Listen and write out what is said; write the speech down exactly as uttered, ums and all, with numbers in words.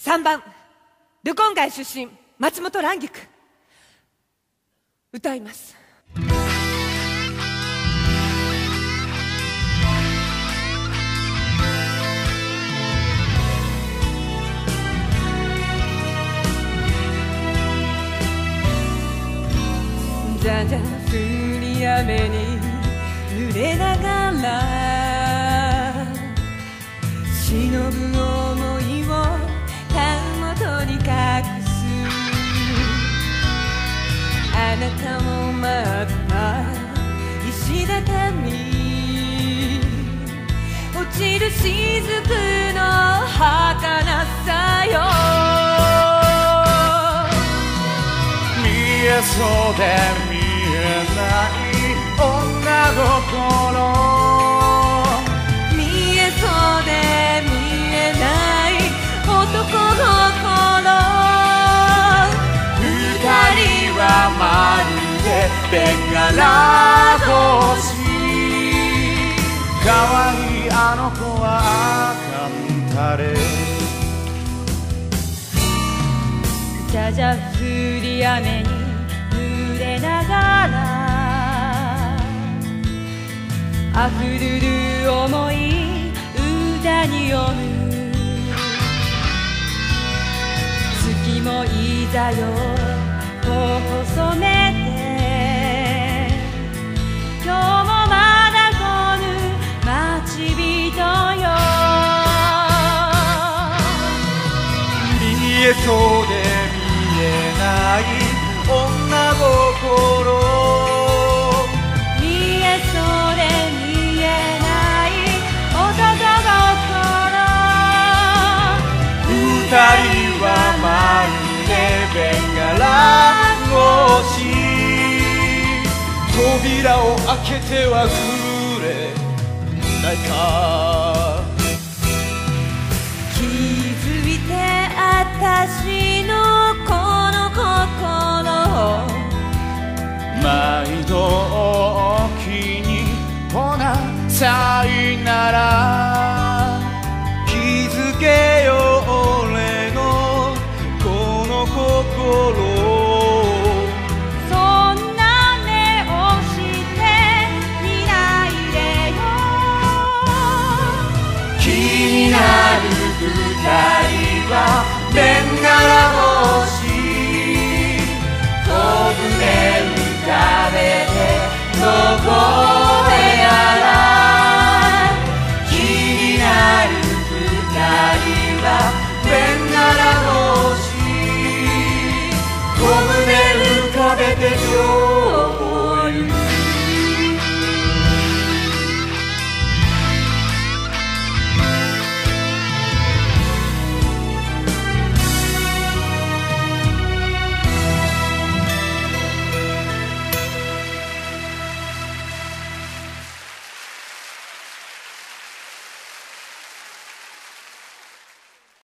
さんばんルコン街出身松本蘭菊歌います。じゃんじゃん降り雨に濡れながら忍ぶ想いをたもとに隠す。あなたもまた石畳落ちる雫の儚さよ。 見えそうで見えない女心、 見えそうで見えない男心、 二人はまるでベンガラ星。可愛いあの子は赤んたれ、 じゃじゃ降り雨に濡れながら溢るる想い歌に詠む。月もいざよ頬染めて今日もまだ来ぬ待ち人よ。 見えそうで見えない女心、 見えそうで見えない男心、 二人はまるでベンガラ星。扉を開けてはくれないか、 気づいてあたしのこの心、 毎度おおきにほなさいなら。